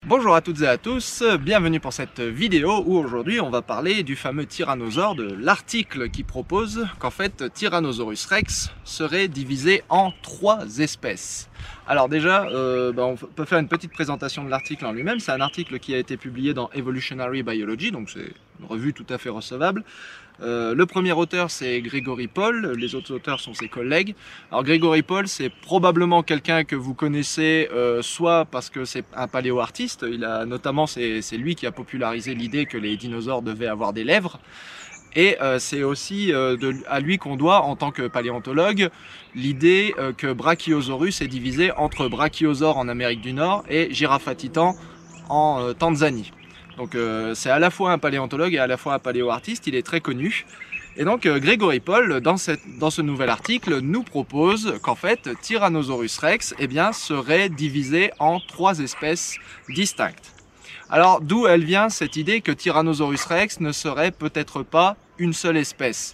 Bonjour à toutes et à tous, bienvenue pour cette vidéo où aujourd'hui on va parler du fameux tyrannosaure, de l'article qui propose qu'en fait Tyrannosaurus rex serait divisé en 3 espèces. Alors déjà, on peut faire une petite présentation de l'article en lui-même. C'est un article qui a été publié dans Evolutionary Biology, donc c'est une revue tout à fait recevable. Le premier auteur c'est Gregory Paul, les autres auteurs sont ses collègues. Alors Gregory Paul c'est probablement quelqu'un que vous connaissez soit parce que c'est un paléoartiste, c'est lui qui a popularisé l'idée que les dinosaures devaient avoir des lèvres. Et c'est aussi à lui qu'on doit, en tant que paléontologue, l'idée que Brachiosaurus est divisé entre Brachiosaure en Amérique du Nord et Giraffatitan en Tanzanie. Donc c'est à la fois un paléontologue et à la fois un paléoartiste, il est très connu. Et donc Gregory Paul, dans ce nouvel article, nous propose qu'en fait Tyrannosaurus rex serait divisé en 3 espèces distinctes. Alors d'où elle vient cette idée que Tyrannosaurus rex ne serait peut-être pas une seule espèce?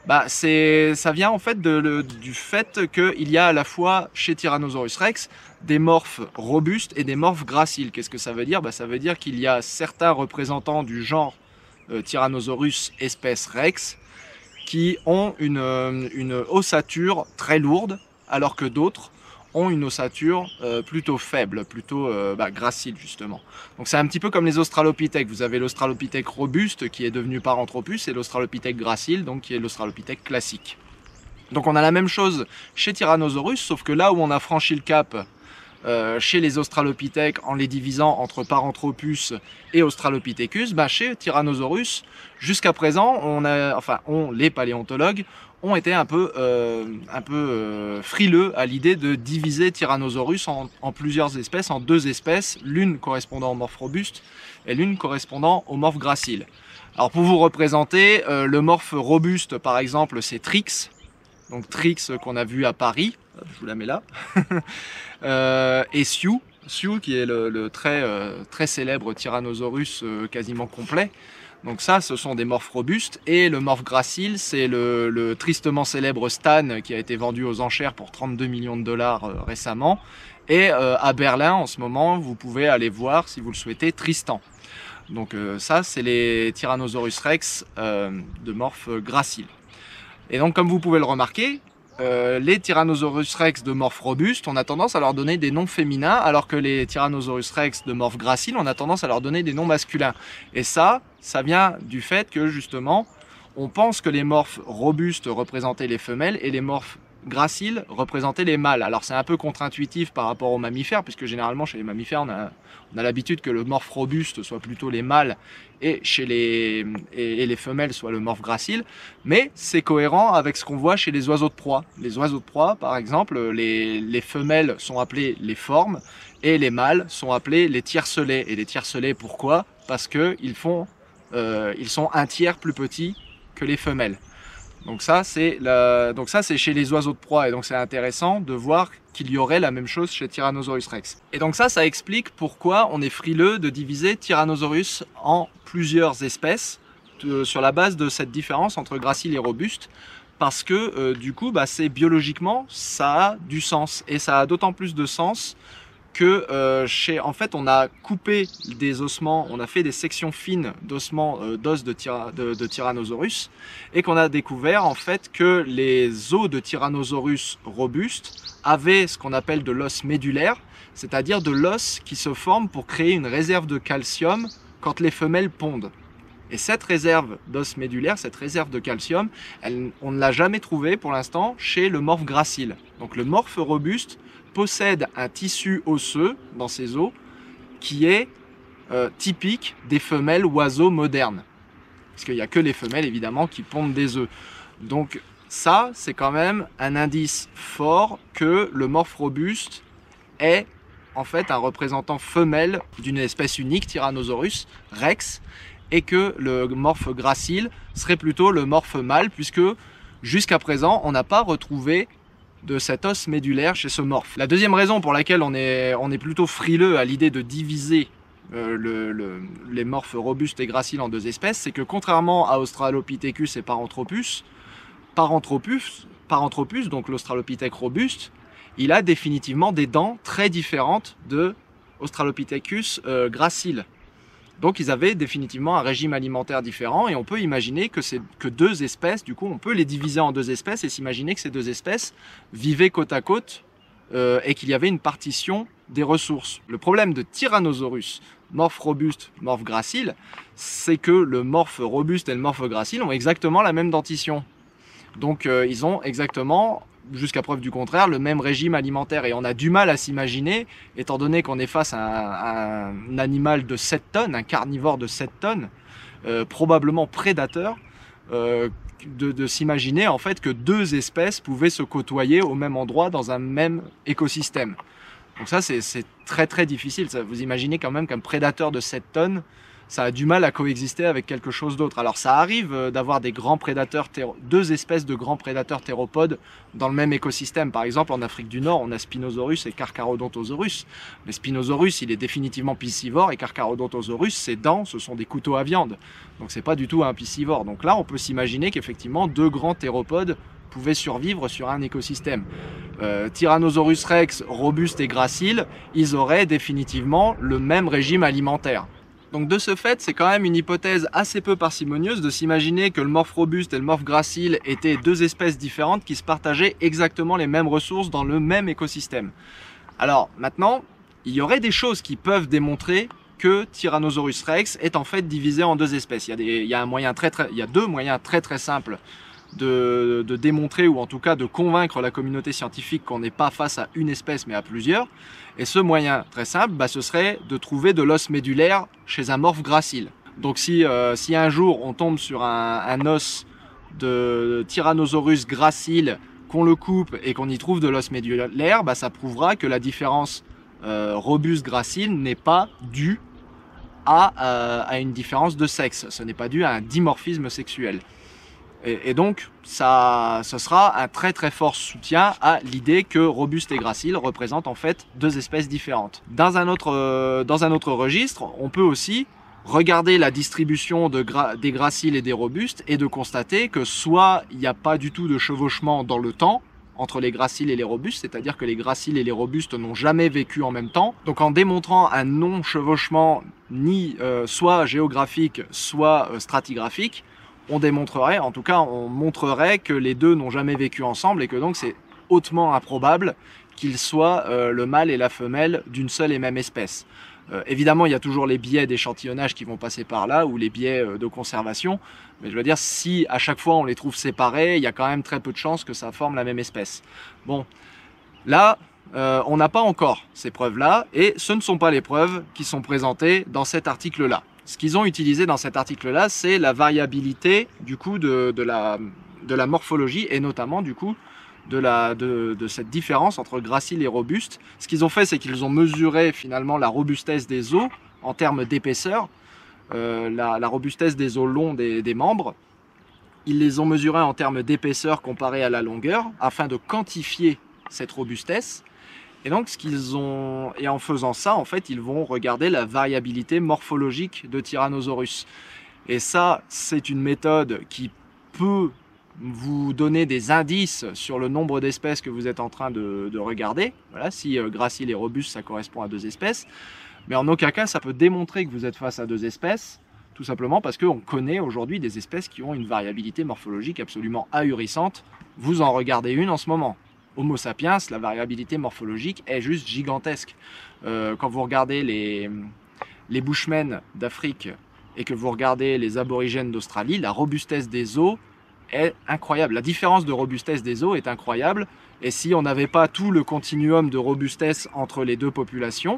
Ça vient en fait du fait qu'il y a à la fois chez Tyrannosaurus rex des morphes robustes et des morphes graciles. Qu'est-ce que ça veut dire? Ça veut dire qu'il y a certains représentants du genre Tyrannosaurus espèce rex qui ont une ossature très lourde, alors que d'autres ont une ossature plutôt faible, plutôt gracile justement. Donc c'est un petit peu comme les australopithèques. Vous avez l'australopithèque robuste qui est devenu Paranthropus et l'australopithèque gracile, donc qui est l'australopithèque classique. Donc on a la même chose chez Tyrannosaurus, sauf que là où on a franchi le cap chez les australopithèques en les divisant entre Paranthropus et Australopithecus, chez Tyrannosaurus, jusqu'à présent, les paléontologues ont été un peu frileux à l'idée de diviser Tyrannosaurus en plusieurs espèces, en 2 espèces, l'une correspondant au morphe robuste et l'une correspondant au morphe gracile. Alors pour vous représenter, le morphe robuste par exemple c'est Trix, donc Trix qu'on a vu à Paris, je vous la mets là, et Sioux qui est le très célèbre Tyrannosaurus quasiment complet. Donc ça, ce sont des morphes robustes. Et le morphe gracile, c'est le tristement célèbre Stan qui a été vendu aux enchères pour 32 millions de dollars récemment. Et à Berlin, en ce moment, vous pouvez aller voir, si vous le souhaitez, Tristan. Donc ça, c'est les Tyrannosaurus rex de morphe gracile. Et donc, comme vous pouvez le remarquer, les Tyrannosaurus rex de morphe robuste, on a tendance à leur donner des noms féminins, alors que les Tyrannosaurus rex de morphe gracile, on a tendance à leur donner des noms masculins. Et ça vient du fait que justement, on pense que les morphes robustes représentaient les femelles et les morphes graciles représentaient les mâles. Alors c'est un peu contre-intuitif par rapport aux mammifères, puisque généralement chez les mammifères, on a l'habitude que le morphe robuste soit plutôt les mâles et chez les femelles soit le morphe gracile, mais c'est cohérent avec ce qu'on voit chez les oiseaux de proie. Les oiseaux de proie, par exemple, les femelles sont appelées les formes et les mâles sont appelés les tiercelets. Et les tiercelets, pourquoi? Parce qu'ils sont un tiers plus petits que les femelles. Donc ça c'est chez les oiseaux de proie, et donc c'est intéressant de voir qu'il y aurait la même chose chez Tyrannosaurus rex. Et donc ça explique pourquoi on est frileux de diviser Tyrannosaurus en plusieurs espèces sur la base de cette différence entre gracile et robuste, parce que du coup c'est biologiquement ça a du sens, et ça a d'autant plus de sens que en fait on a coupé des ossements, on a fait des sections fines d'ossements d'os de Tyrannosaurus, et qu'on a découvert en fait que les os de Tyrannosaurus robuste avaient ce qu'on appelle de l'os médulaire, c'est-à-dire de l'os qui se forme pour créer une réserve de calcium quand les femelles pondent. Et cette réserve d'os médulaire, cette réserve de calcium, on ne l'a jamais trouvée pour l'instant chez le morphe gracile. Donc le morphe robuste possède un tissu osseux dans ses os qui est typique des femelles oiseaux modernes. Parce qu'il n'y a que les femelles évidemment qui pondent des œufs. Donc ça, c'est quand même un indice fort que le morphe robuste est en fait un représentant femelle d'une espèce unique, Tyrannosaurus rex, et que le morphe gracile serait plutôt le morphe mâle, puisque jusqu'à présent, on n'a pas retrouvé de cet os médulaire chez ce morphe. La deuxième raison pour laquelle on est plutôt frileux à l'idée de diviser les morphes robustes et graciles en 2 espèces, c'est que contrairement à Australopithecus et Paranthropus, donc l'Australopithèque robuste, il a définitivement des dents très différentes de Australopithecus gracile. Donc ils avaient définitivement un régime alimentaire différent et on peut imaginer que deux espèces, du coup on peut les diviser en deux espèces et s'imaginer que ces deux espèces vivaient côte à côte et qu'il y avait une partition des ressources. Le problème de Tyrannosaurus, morphe robuste, morphe gracile, c'est que le morphe robuste et le morphe gracile ont exactement la même dentition. Donc ils ont exactement, jusqu'à preuve du contraire, le même régime alimentaire. Et on a du mal à s'imaginer, étant donné qu'on est face à un animal de 7 tonnes, un carnivore de 7 tonnes, probablement prédateur, de s'imaginer en fait que deux espèces pouvaient se côtoyer au même endroit dans un même écosystème. Donc ça c'est très très difficile. Vous imaginez quand même qu'un prédateur de 7 tonnes, ça a du mal à coexister avec quelque chose d'autre. Alors ça arrive d'avoir des grands prédateurs, deux espèces de grands prédateurs théropodes dans le même écosystème. Par exemple, en Afrique du Nord, on a Spinosaurus et Carcharodontosaurus. Mais Spinosaurus, il est définitivement piscivore et Carcharodontosaurus, ses dents, ce sont des couteaux à viande. Donc c'est pas du tout un piscivore. Donc là, on peut s'imaginer qu'effectivement, deux grands théropodes pouvaient survivre sur un écosystème. Tyrannosaurus rex, robuste et gracile, ils auraient définitivement le même régime alimentaire. Donc de ce fait, c'est quand même une hypothèse assez peu parcimonieuse de s'imaginer que le morphe robuste et le morphe gracile étaient deux espèces différentes qui se partageaient exactement les mêmes ressources dans le même écosystème. Alors maintenant, il y aurait des choses qui peuvent démontrer que Tyrannosaurus rex est en fait divisé en deux espèces. Il y a deux moyens très simples de démontrer, ou en tout cas de convaincre la communauté scientifique qu'on n'est pas face à une espèce mais à plusieurs. Et ce moyen très simple, ce serait de trouver de l'os médulaire chez un morphe gracile. Donc si un jour on tombe sur un os de Tyrannosaurus gracile, qu'on le coupe et qu'on y trouve de l'os médulaire, ça prouvera que la différence robuste-gracile n'est pas due à une différence de sexe. Ce n'est pas dû à un dimorphisme sexuel. Et donc, ce sera un très fort soutien à l'idée que robuste et gracile représentent en fait deux espèces différentes. Dans un autre registre, on peut aussi regarder la distribution des graciles et des robustes et de constater que soit il n'y a pas du tout de chevauchement dans le temps entre les graciles et les robustes, c'est-à-dire que les graciles et les robustes n'ont jamais vécu en même temps. Donc en démontrant un non-chevauchement ni soit géographique, soit stratigraphique, on démontrerait, en tout cas on montrerait que les deux n'ont jamais vécu ensemble et que donc c'est hautement improbable qu'ils soient le mâle et la femelle d'une seule et même espèce. Évidemment, il y a toujours les biais d'échantillonnage qui vont passer par là, ou les biais de conservation, mais je veux dire, si à chaque fois on les trouve séparés, il y a quand même très peu de chances que ça forme la même espèce. Bon, là, on n'a pas encore ces preuves-là, et ce ne sont pas les preuves qui sont présentées dans cet article-là. Ce qu'ils ont utilisé dans cet article-là, c'est la variabilité du coup de la morphologie, et notamment du coup de cette différence entre gracile et robuste. Ce qu'ils ont fait, c'est qu'ils ont mesuré finalement la robustesse des os en termes d'épaisseur, la robustesse des os longs des membres. Ils les ont mesurés en termes d'épaisseur comparée à la longueur, afin de quantifier cette robustesse. Et donc, en faisant ça, en fait, ils vont regarder la variabilité morphologique de Tyrannosaurus. Et ça, c'est une méthode qui peut vous donner des indices sur le nombre d'espèces que vous êtes en train de regarder. Voilà, si gracile et robuste, ça correspond à deux espèces. Mais en aucun cas, ça peut démontrer que vous êtes face à deux espèces, tout simplement parce qu'on connaît aujourd'hui des espèces qui ont une variabilité morphologique absolument ahurissante. Vous en regardez une en ce moment. Homo sapiens, la variabilité morphologique est juste gigantesque. Quand vous regardez les Bushmen d'Afrique et que vous regardez les aborigènes d'Australie, la robustesse des os est incroyable. La différence de robustesse des os est incroyable. Et si on n'avait pas tout le continuum de robustesse entre les deux populations,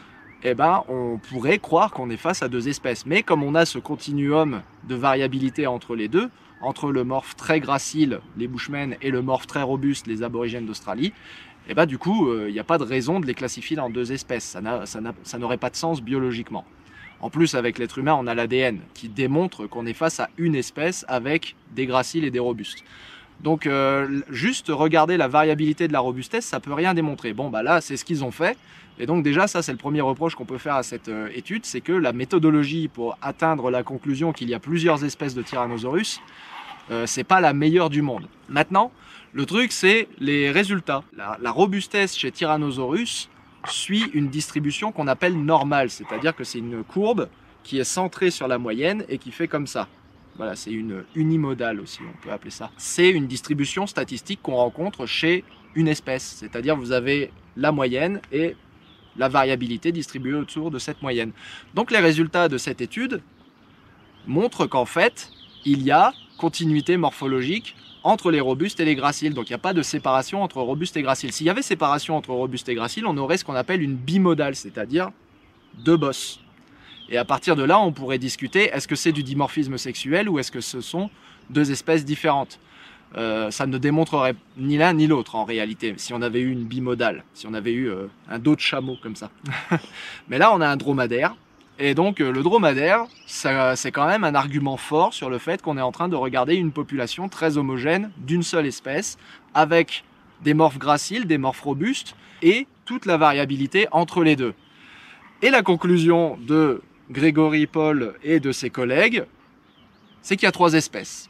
on pourrait croire qu'on est face à deux espèces. Mais comme on a ce continuum de variabilité entre les deux, entre le morphe très gracile, les Bushmen, et le morphe très robuste, les aborigènes d'Australie, du coup, il n'y a pas de raison de les classifier en deux espèces. Ça n'aurait pas de sens biologiquement. En plus, avec l'être humain, on a l'ADN qui démontre qu'on est face à une espèce avec des graciles et des robustes. Donc, juste regarder la variabilité de la robustesse, ça peut rien démontrer. Bon, là, c'est ce qu'ils ont fait. Et donc déjà, ça, c'est le premier reproche qu'on peut faire à cette étude, c'est que la méthodologie pour atteindre la conclusion qu'il y a plusieurs espèces de Tyrannosaurus, c'est pas la meilleure du monde. Maintenant, le truc, c'est les résultats. La robustesse chez Tyrannosaurus, suit une distribution qu'on appelle normale, c'est-à-dire que c'est une courbe qui est centrée sur la moyenne et qui fait comme ça. Voilà, c'est une unimodale aussi, on peut appeler ça. C'est une distribution statistique qu'on rencontre chez une espèce, c'est-à-dire vous avez la moyenne et la variabilité distribuée autour de cette moyenne. Donc les résultats de cette étude montrent qu'en fait, il y a continuité morphologique entre les robustes et les graciles. Donc il n'y a pas de séparation entre robustes et graciles. S'il y avait séparation entre robustes et graciles, on aurait ce qu'on appelle une bimodale, c'est-à-dire deux bosses. Et à partir de là, on pourrait discuter, est-ce que c'est du dimorphisme sexuel ou est-ce que ce sont deux espèces différentes? Ça ne démontrerait ni l'un ni l'autre en réalité, si on avait eu une bimodale, si on avait eu un dos de chameau comme ça. Mais là, on a un dromadaire. Et donc le dromadaire, c'est quand même un argument fort sur le fait qu'on est en train de regarder une population très homogène d'une seule espèce, avec des morphes graciles, des morphes robustes, et toute la variabilité entre les deux. Et la conclusion de Grégory Paul et de ses collègues, c'est qu'il y a trois espèces.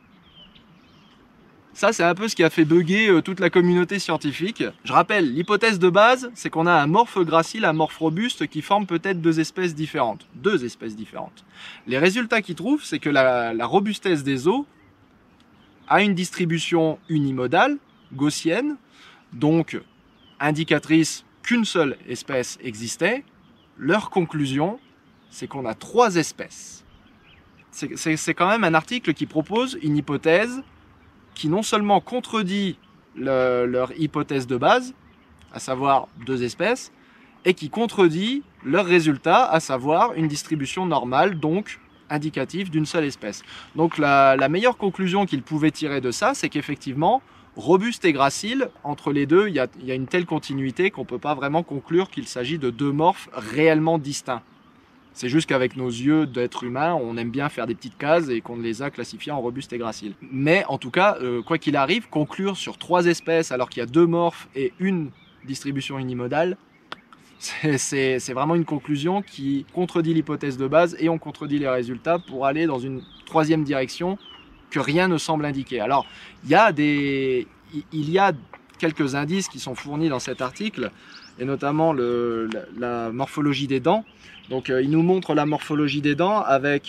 Ça, c'est un peu ce qui a fait bugger toute la communauté scientifique. Je rappelle, l'hypothèse de base, c'est qu'on a un morphe gracile, un morphe robuste qui forment peut-être deux espèces différentes. Deux espèces différentes. Les résultats qu'ils trouvent, c'est que la robustesse des os a une distribution unimodale, gaussienne, donc indicatrice qu'une seule espèce existait. Leur conclusion, c'est qu'on a trois espèces. C'est quand même un article qui propose une hypothèse qui non seulement contredit leur hypothèse de base, à savoir deux espèces, et qui contredit leur résultat, à savoir une distribution normale, donc indicative d'une seule espèce. Donc la meilleure conclusion qu'ils pouvaient tirer de ça, c'est qu'effectivement, robuste et gracile, entre les deux, il y a une telle continuité qu'on ne peut pas vraiment conclure qu'il s'agit de deux morphes réellement distincts. C'est juste qu'avec nos yeux d'être humain, on aime bien faire des petites cases et qu'on les a classifiés en robustes et graciles. Mais en tout cas, quoi qu'il arrive, conclure sur trois espèces alors qu'il y a deux morphes et une distribution unimodale, c'est vraiment une conclusion qui contredit l'hypothèse de base et on contredit les résultats pour aller dans une troisième direction que rien ne semble indiquer. Alors, il y a quelques indices qui sont fournis dans cet article, et notamment la morphologie des dents. Donc il nous montre la morphologie des dents avec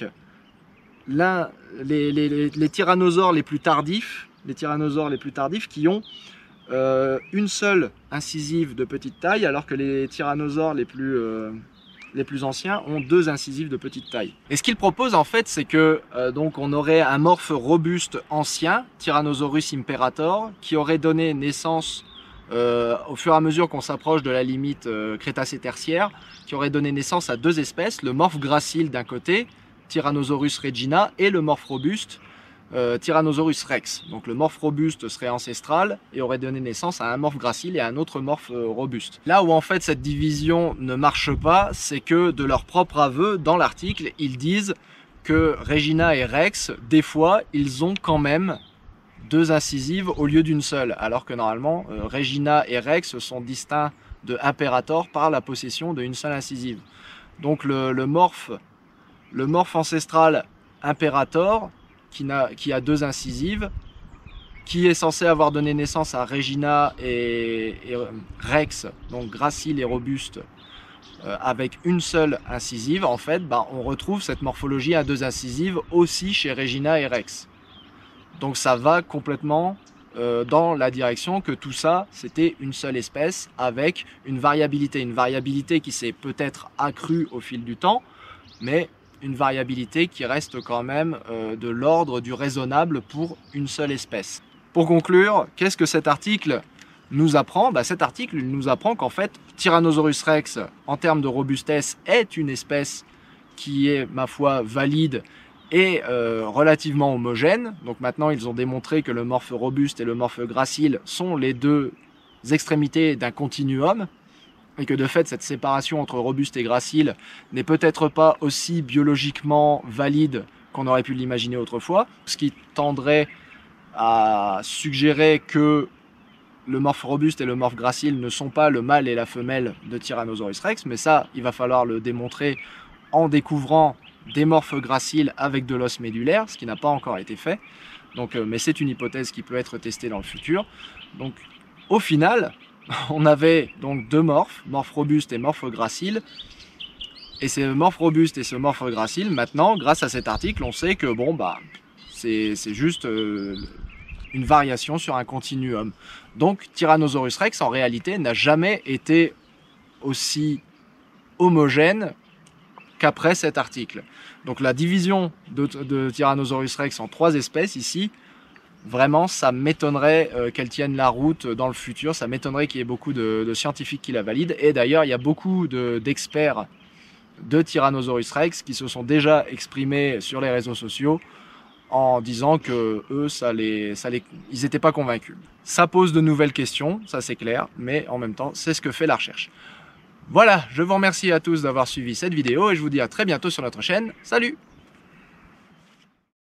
les tyrannosaures les plus tardifs, qui ont une seule incisive de petite taille, alors que les tyrannosaures les plus anciens ont deux incisives de petite taille. Et ce qu'il propose en fait, c'est que donc on aurait un morphe robuste ancien, Tyrannosaurus imperator, qui aurait donné naissance au fur et à mesure qu'on s'approche de la limite Crétacé-Tertiaire, qui aurait donné naissance à deux espèces, le morphe gracile d'un côté, Tyrannosaurus regina, et le morphe robuste, Tyrannosaurus rex. Donc le morphe robuste serait ancestral et aurait donné naissance à un morphe gracile et à un autre morphe robuste. Là où en fait cette division ne marche pas, c'est que de leur propre aveu, dans l'article, ils disent que Regina et Rex, des fois, ils ont quand même deux incisives au lieu d'une seule, alors que normalement Regina et Rex sont distincts de Imperator par la possession d'une seule incisive. Donc le morphe ancestral Imperator qui a deux incisives, qui est censé avoir donné naissance à Regina et Rex, donc gracile et robuste, avec une seule incisive, en fait, on retrouve cette morphologie à deux incisives aussi chez Regina et Rex. Donc ça va complètement dans la direction que tout ça, c'était une seule espèce avec une variabilité qui s'est peut-être accrue au fil du temps, mais une variabilité qui reste quand même de l'ordre du raisonnable pour une seule espèce. Pour conclure, qu'est-ce que cet article nous apprend? Cet article nous apprend qu'en fait, Tyrannosaurus rex, en termes de robustesse, est une espèce qui est, ma foi, valide et relativement homogène. Donc maintenant, ils ont démontré que le morphe robuste et le morphe gracile sont les deux extrémités d'un continuum, et que de fait, cette séparation entre robuste et gracile n'est peut-être pas aussi biologiquement valide qu'on aurait pu l'imaginer autrefois, ce qui tendrait à suggérer que le morphe robuste et le morphe gracile ne sont pas le mâle et la femelle de Tyrannosaurus rex, mais ça, il va falloir le démontrer en découvrant des morphes graciles avec de l'os médulaire, ce qui n'a pas encore été fait. Donc, mais c'est une hypothèse qui peut être testée dans le futur. Donc, au final, on avait donc deux morphes, morphe robuste et morphe gracile. Et ces morphes robustes et ce morphe gracile, maintenant, grâce à cet article, on sait que bon, bah, c'est juste une variation sur un continuum. Donc Tyrannosaurus rex, en réalité, n'a jamais été aussi homogène qu'après cet article. Donc la division de Tyrannosaurus rex en 3 espèces ici, vraiment ça m'étonnerait qu'elle tienne la route dans le futur, ça m'étonnerait qu'il y ait beaucoup de scientifiques qui la valident. Et d'ailleurs il y a beaucoup d'experts de Tyrannosaurus rex qui se sont déjà exprimés sur les réseaux sociaux en disant que eux, ils n'étaient pas convaincus. Ça pose de nouvelles questions, ça c'est clair, mais en même temps, c'est ce que fait la recherche. Voilà, je vous remercie à tous d'avoir suivi cette vidéo et je vous dis à très bientôt sur notre chaîne. Salut!